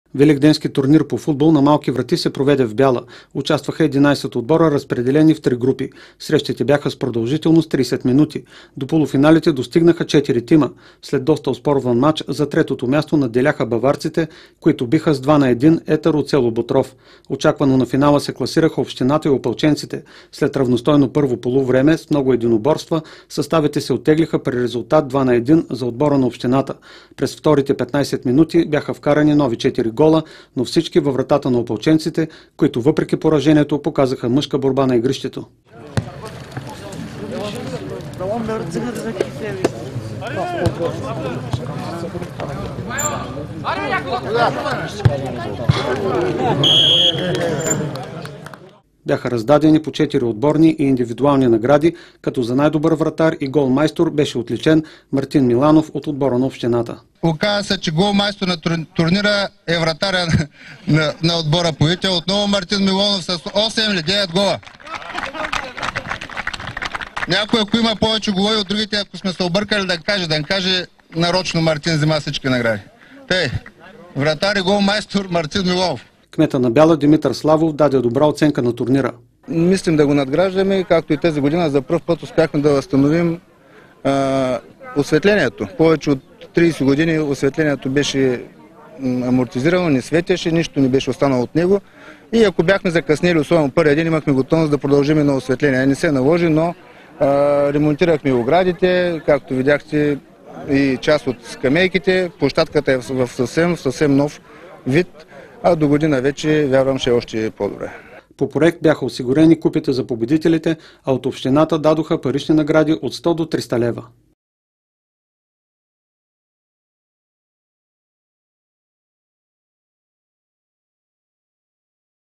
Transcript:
Великденски турнир по футбол на малки врати се проведе в Бяла. Участваха 11 отбора, разпределени в 3 групи. Срещите бяха с продължителност 30 минути. До полуфиналите достигнаха 4 тима. След доста оспорван матч за третото място надделяха баварците, които биха с 2-1 Етър от село Ботров. Очаквано на финала се класираха общината и опълченците. След равностойно първо полувреме с много единоборства, съставите се оттеглиха при резултат 2-1 за отбора на общината. През вторите 15 минути бяха вкарани нови 4 гола, но всички във вратата на опълченците, които въпреки поражението показаха мъжка борба на игрището. Бяха раздадени по 4 отборни и индивидуални награди, като за най-добър вратар и голмайстор беше отличен Мартин Миланов от отбора на общината. Оказа се, че голмайстор на турнира е вратаря на отбора Повител. Отново Мартин Миланов с 8 или 9 гола. Някой, ако има повече голови от другите, ако сме се объркали, да каже нарочно Мартин взема всички награди. Тъй, вратар и голмайстор Мартин Миланов. Кмета на Бяла Димитър Славов даде добра оценка на турнира. Мислим да го надграждаме, както и тази година за пръв път успяхме да възстановим осветлението. Повече от 30 години осветлението беше амортизирано, не светеше, нищо не беше останало от него. И ако бяхме закъснели, особено първия ден, имахме готовност да продължим на осветление. Не се наложи, но ремонтирахме оградите, както видяхте и част от скамейките. Площадката е в съвсем нов вид. А до година вече, вярвам, ще е още по-добре. По проект бяха осигурени купите за победителите, а от общината дадоха парични награди от 100 до 300 лева.